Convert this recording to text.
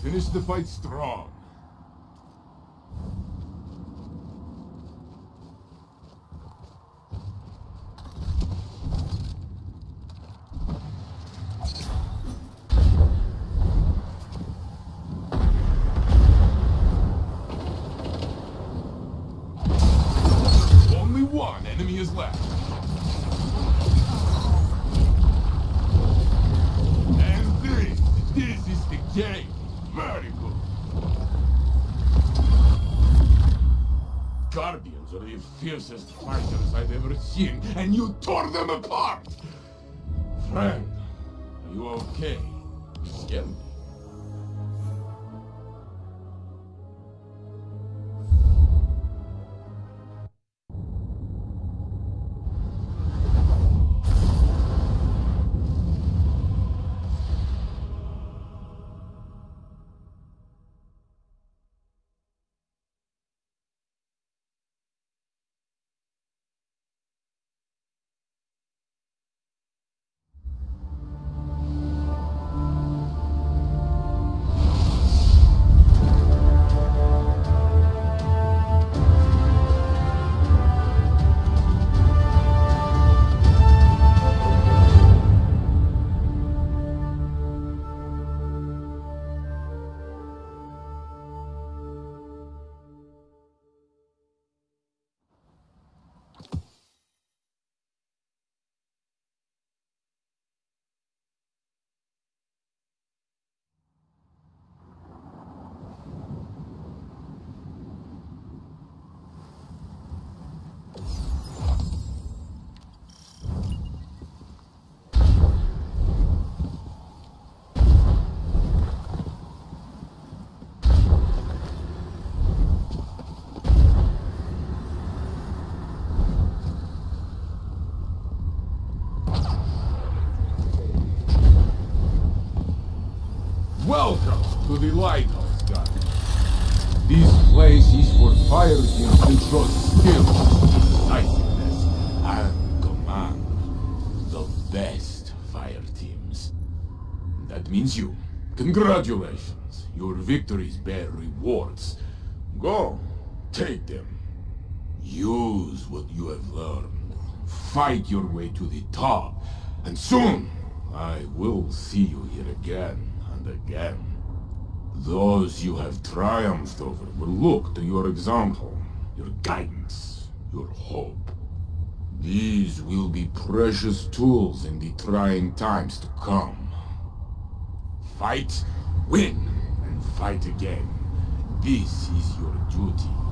Finish the fight strong. Only one enemy is left. And this is the game. Very good. Guardians are the fiercest fighters I've ever seen, and you tore them apart! Friend, are you okay? You scared me. Welcome to the Lighthouse, guys. This place is for fire teams to show skill, decisiveness, and command. The best fire teams. That means you. Congratulations. Your victories bear rewards. Go, take them. Use what you have learned. Fight your way to the top. And soon, I will see you here again. And again. Those you have triumphed over will look to your example, your guidance, your hope. These will be precious tools in the trying times to come. Fight, win, and fight again. This is your duty.